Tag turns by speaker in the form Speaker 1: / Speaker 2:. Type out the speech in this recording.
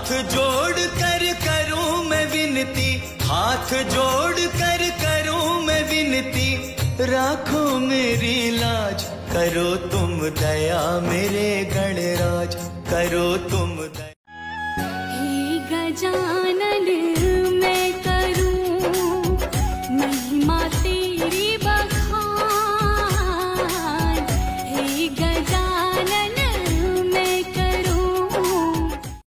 Speaker 1: हाथ जोड़ कर करूं मैं विनती, हाथ जोड़ कर करूं मैं विनती, राखो मेरी लाज, करो तुम दया मेरे गणराज, करो तुम दया।